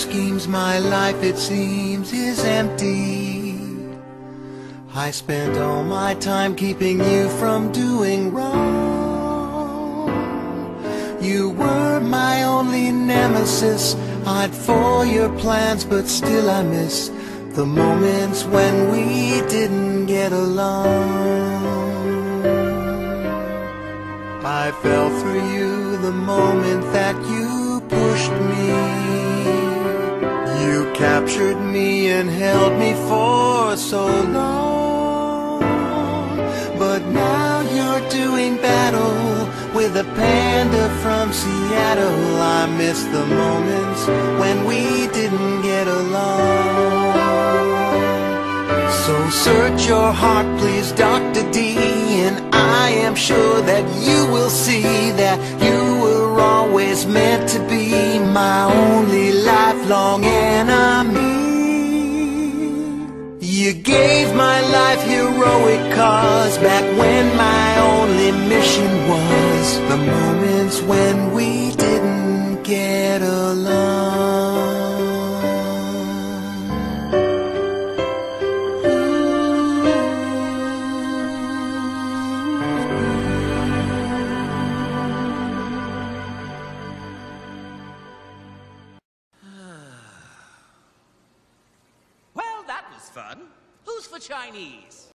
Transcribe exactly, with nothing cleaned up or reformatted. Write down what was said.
schemes, my life it seems is empty. I spent all my time keeping you from doing wrong. You were my only nemesis. I'd for your plans, but still I miss the moments when we didn't get along. I fell for you the moment that you pushed me. You captured me and held me for so long. But now you're doing battle with a panda from Seattle. I miss the moments when we didn't get along. So search your heart, please, Doctor D, and I am sure that you will see that you were always meant to be my only lifelong enemy. You gave my life heroic cause back when my only mission was the moments when we didn't get along. Well, that was fun. Who's for Chinese?